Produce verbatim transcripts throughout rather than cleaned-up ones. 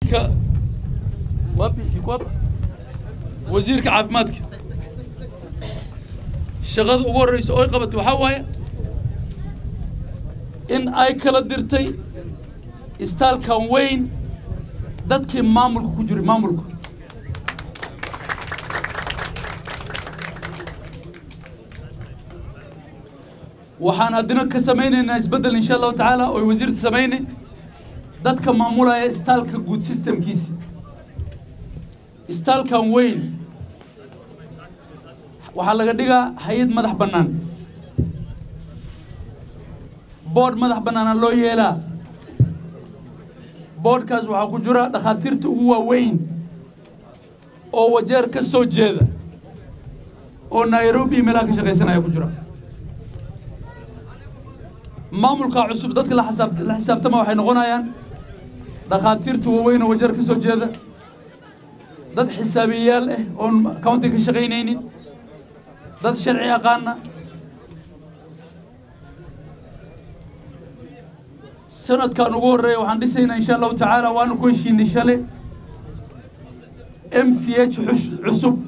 ك وابي واب وزيرك عافمادك شغاد ugu horeyso oo ay qabato waxa waaye in ay kala dirtay istaalkan weyn dadkii maamulka ku jiray maamulka waxaan hadina ka sameeynaynaa isbedel insha Allah taala oo wasiirta sameeynay dadka maamulaya istaalka guud systemkiisa istaalkan weyn waxa laga dhigaa hay'ad madax banaan board madax banaan loo yeelaa boardkaas waxa ku jira dhakhaatiirta ugu waaweyn oo wajeer ka soo jeeda oo Nairobi meel ka shaqeysanaya ku jira maamulka cusub dadka la xisaab la xisaabtama waxay noqonayaan dhakhaatiirta waaweyn oo wajeer ka soo jeeda dad xisaabiyaal ah oo county ka shaqeynaynin dad sharci aqaana sanadkan ugu horeeyay waxaan dhisaynaa insha Allah taala waanu ku heshiinay shalay M C H cusub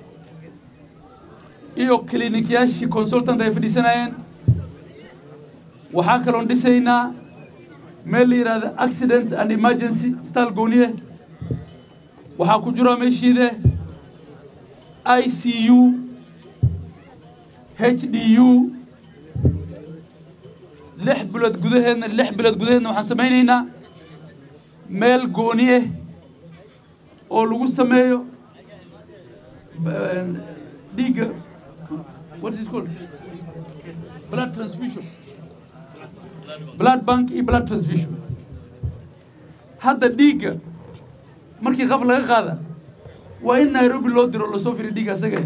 iyo clinic-yaashii consultant ay fadhiisanayeen waxaan kaloo dhisaynaa meel la yiraahdo accident and emergency style gooniye waxaa ku jira meeshiide I C U H D U lix bilood gudaheedna lix bilood gudaheedna waxaan sameynaynaa meel gooniye oo lagu sameeyo dhiigga what is it called blood transfusion blood bank iyo blood transfusion hadda dhiigga markii qaf laga qaada waa in Nairobi loo diro la soo firi dhiigga asaga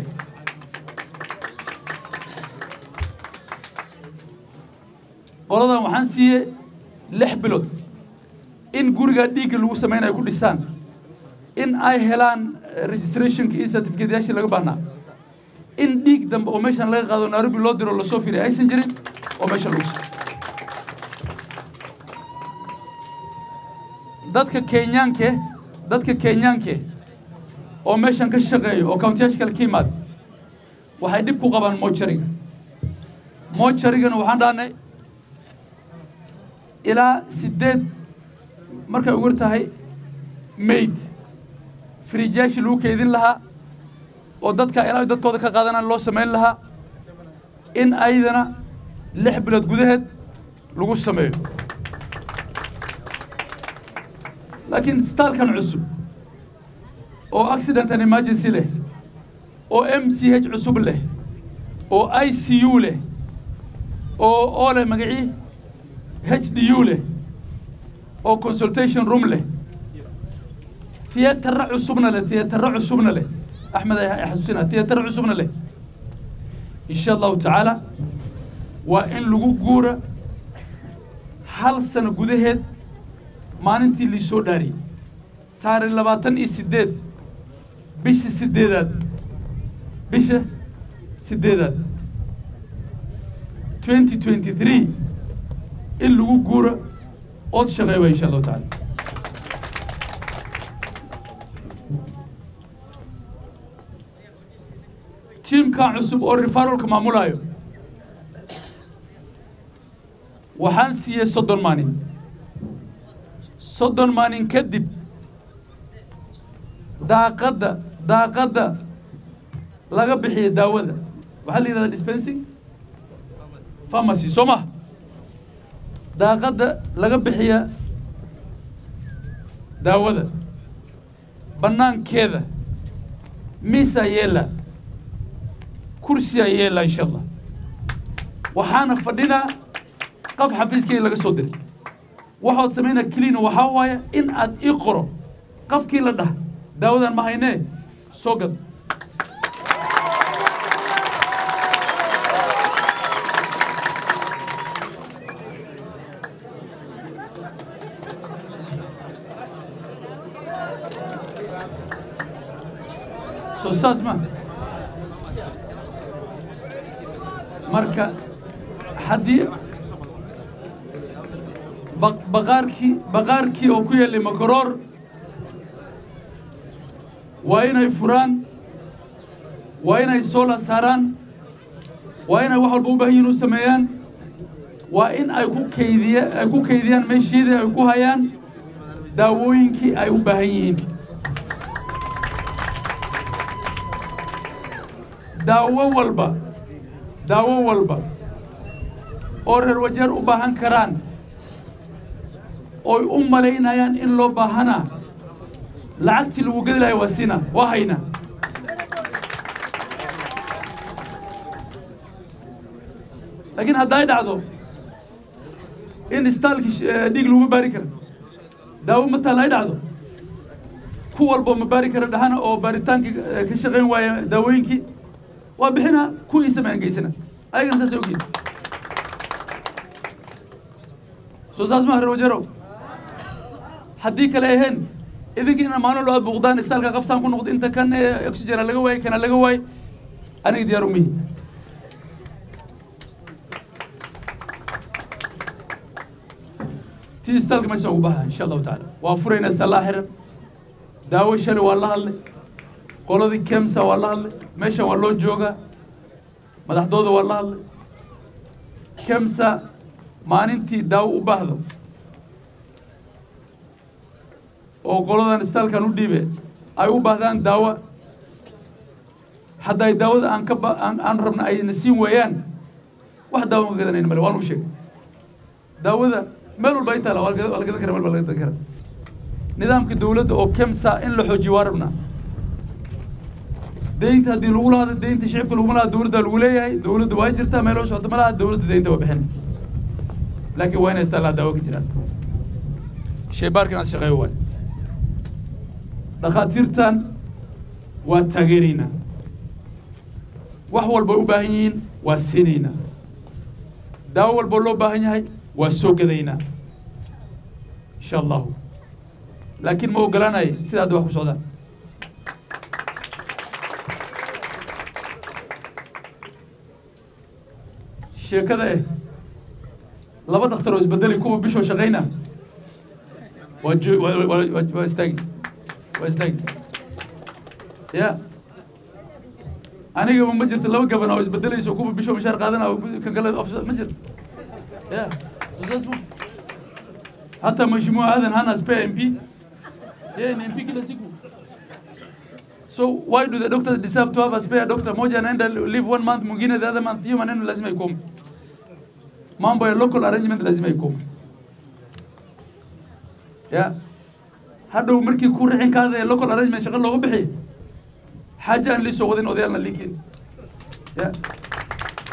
qoladan waxaan siiyay lix bilood in guriga dhiigga lagu sameeyay ku dhisaan in ay helaan registration iyo certificate laga baahnaa in dhiig dambe oo meeshan laga qaado Nairobi loo diro la soo firi aysan jirin oo meesha lagu dadka Kenyaanke dadka Kenyaanke oo meeshan ka shaqeeyo oo county-yaasha kala kiimaad waxay dib ku qabaan mochariga mocharigan waxaan dhaanay ilaa sideed markay ugu tahay maid fridge lagu keedin lahaa oo dadka ilaa dadkooda ka qaadanaan loo sameyn lahaa in aydana lix bilood gudaheed lagu sameeyo laakiin istaalkan cusub oo accident and emergency leh oo M C H cusub leh oo I C U leh oo oo leh magacii H D U leh oo consultation room leh theater cusubna leh theater cusubna leh Ahmed ay xasuusina theater cusubna leh insha Allah taala waa in lagu guura hal sano gudaheed maalintii li soo dhaari taariikh labaatan iyo sideed bisha sideedaad bisha sideedaad twenty twenty-three in lagu guura oo shaqeeyo insha Allah taala teamka cusub oo referralka maamulayo waxaan siiyay soddon maalin soddon maalin kadib daaqada daaqada laga bixiyo daawada waxa la yiraahdaa dispensing pharmacy soma daaqada laga bixiyo daawada banaankeeda misa yeela kursi yeela insha Allah waxaana fadhina qaf xafiiskii laga soo diray waxaad sameeyna clean waxa waaye in aad ii qoro qafkii la dhax daawadan ma haynee soo gad soo saasma marka haddii baqaarkii baqaarkii oo ku yeelay makoroor وين يفران وين يسولا ساران وين واحد بوبهين وسميان وين أيكو كيديا أيكو كيديان مشيدة أيكو هيان داوين كي أيو بهين داو والبا داو والبا أورر وجر وبهان كران أو أم لينا يان إن لو بهنا لعقت الوجود لا يوسينا وهينا لكن هذا يدعو إن استالك ديك لو مباركة داو متى لا يدعو كو والبو مباركة دهنا أو بارتانك كشغين ويا داوينكي وبحنا كو يسمعن جيسنا أيضا سأسوقين سوساس مهر وجرو حديك لهن إذا كنا ما نقول بغدان استالك قفصان كون نقد أنت كان أكسجين لجواي كان لجواي أنا يدي أرومي تي استالك ما يسوي بها إن شاء الله تعالى وافرين استلاحر داوي شل والله الله قولوا ذي كمسة والله الله ماشى والله جوجا ما تحضوه والله الله كمسة ما ننتي داو وبهذا وقولوا ذا نستال كانوا ديبه أيو بهذان داوا حتى يداود أن كب أن أن ربنا أي نسيم ويان واحد داو كذا نين ملوان وشيء داود ملو البيت لا ولا كذا ولا كذا كرم ولا كذا كرم نظام كدولة أو كمسة إن له جوارنا دينت هذه الأولى هذا دينت شعب الأولى دولة الأولى هي دولة دواجرتها ملوش شو تملا دولة دينت وبحن لكن وين استلا داو كتير شيء بارك ناس شقيوان دخاتيرتان وتغيرنا وحول بوباهين والسنينا داول بولو باهين هاي والسوقدينا إن شاء الله لكن ما قلنا هاي سيدا دوحكو سودا شيء كذا إيه لابد نختاروا إزبدل يكون بيشو شغينا وجو واستاج واستاج يا أنا قبل ما جرت لو قبل أنا إزبدل يسوقوا بيشو مشار قادنا كقلة أفسد ما جرت يا اسمه حتى مجموعة هذا هنا سبي إم بي yeah إم بي كده سيكو so why do the doctors deserve to have a spare doctor moja anaenda live one month mwingine the other month hiyo maneno lazima ikome mambo ya local arrangement lazima ikome yeah hadhow markii ku rixin kaada ee local arrangement shaqo looga bixiyo xaaja aan li soo wadin odayalna liikin yeah